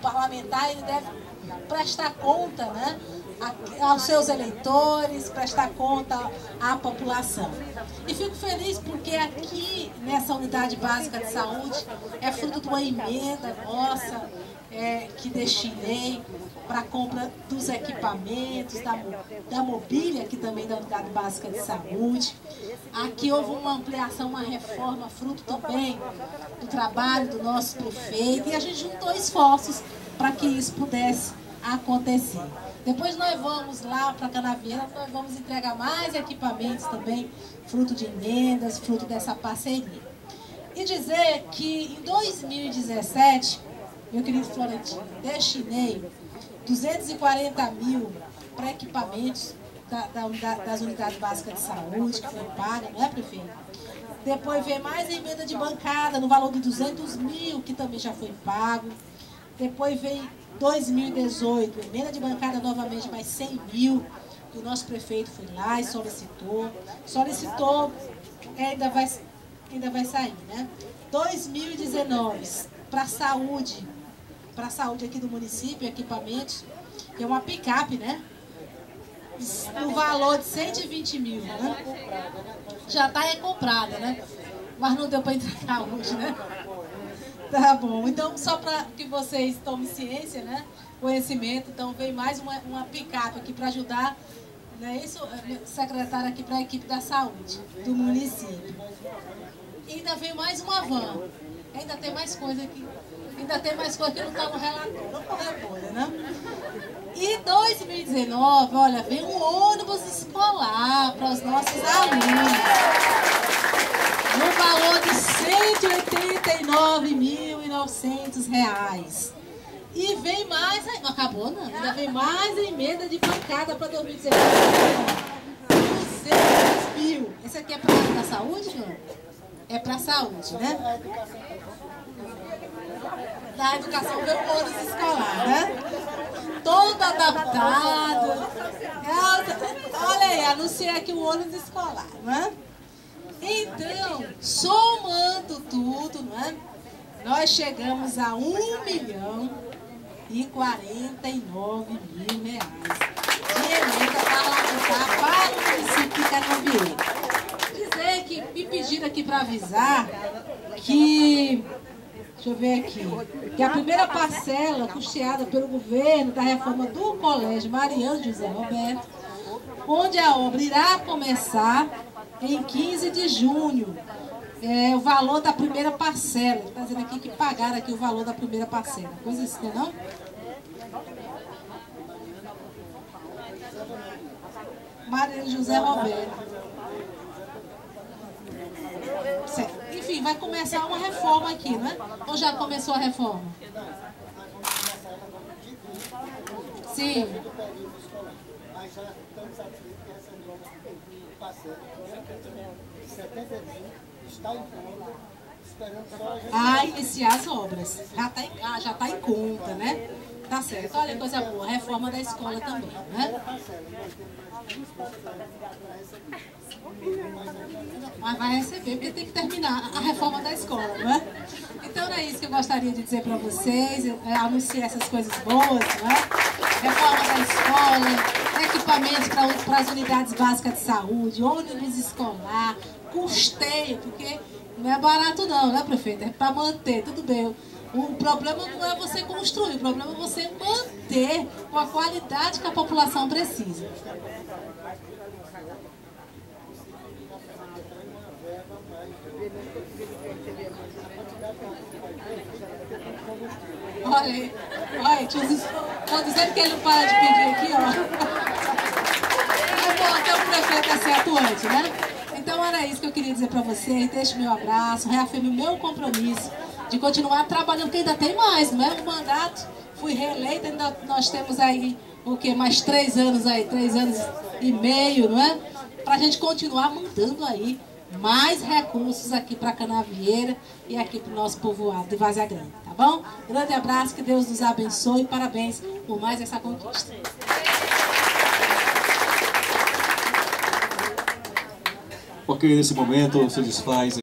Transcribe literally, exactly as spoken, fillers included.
parlamentar, ele deve prestar conta, né, aos seus eleitores, prestar conta à população. E fico feliz porque aqui, nessa unidade básica de saúde, é fruto de uma emenda nossa, é, que destinei para a compra dos equipamentos, da, da mobília, aqui também da unidade básica de saúde. Aqui houve uma ampliação, uma reforma, fruto também do trabalho do nosso prefeito, e a gente juntou esforços para que isso pudesse acontecer. Depois nós vamos lá para Canavieira, nós vamos entregar mais equipamentos também, fruto de emendas, fruto dessa parceria. E dizer que em dois mil e dezessete, meu querido Florentino, destinei duzentos e quarenta mil para equipamentos da, da unidade, das unidades básicas de saúde, que foi paga, não é, prefeito? Depois veio mais a emenda de bancada no valor de duzentos mil, que também já foi pago. Depois veio dois mil e dezoito, emenda de bancada novamente mais cem mil, que o nosso prefeito foi lá e solicitou. Solicitou, ainda vai, ainda vai sair, né? dois mil e dezenove, para a saúde, para a saúde aqui do município, equipamentos, que é uma picape, né? No valor de cento e vinte mil, né? Já está é comprada, né? Mas não deu para entregar hoje, né? Tá bom, então só para que vocês tomem ciência, né? Conhecimento, então veio mais uma, uma picape aqui para ajudar, né? Isso, secretário, aqui para a equipe da saúde do município. E ainda veio mais uma van. Ainda tem mais coisa aqui. Ainda tem mais coisa que não está no relatório. Não corre, né? E dois mil e dezenove, olha, veio um ônibus escolar para os nossos alunos. No valor de cento e oitenta e nove mil e novecentos reais. E vem mais, não acabou não, ainda vem mais a emenda de bancada para dois mil e dezenove. duzentos mil. Esse aqui é para a saúde, João? É para a saúde, né? Da educação veio o ônibus escolar, né? Todo adaptado. Olha aí, anunciei aqui o ônibus escolar, né? Então, somando tudo, não é? Nós chegamos a um milhão e quarenta e nove mil reais de emenda parlamentar para o município de Canavieira. Dizer que me pediram aqui para avisar que, deixa eu ver aqui, que a primeira parcela custeada pelo governo da reforma do Colégio Mariano José Roberto, onde a obra irá começar em quinze de junho, é, o valor da primeira parcela. Está dizendo aqui que pagaram aqui o valor da primeira parcela. Coisa assim, não? Maria José Roberto. Certo. Enfim, vai começar uma reforma aqui, né? Ou já começou a reforma? Sim. Ah, iniciar as obras. Já está em, ah, já tá em conta, né? Tá certo. Olha, coisa boa. Reforma da escola também, né? Mas vai receber, porque tem que terminar a reforma da escola, não é? Então é isso que eu gostaria de dizer para vocês. Eu, é, anunciar essas coisas boas, não é? Reforma da escola, equipamentos para as unidades básicas de saúde, ônibus escolar, custeio, porque não é barato não, né, prefeito? É para manter, tudo bem. O problema não é você construir, o problema é você manter com a qualidade que a população precisa. Olha aí, olha, estão dizendo que ele não para de pedir aqui, ó. É bom ter um prefeito assim atuante, né? Então era isso que eu queria dizer para vocês. Deixe meu abraço, reafirme o meu compromisso de continuar trabalhando, porque ainda tem mais, não é? Um mandato, fui reeleita, ainda nós temos aí, o quê? Mais três anos aí, três anos e meio, não é? Para a gente continuar mandando aí mais recursos aqui para Canavieira e aqui para o nosso povoado de Várzea Grande, tá bom? Grande abraço, que Deus nos abençoe e parabéns por mais essa conquista. Ok, nesse momento se desfaz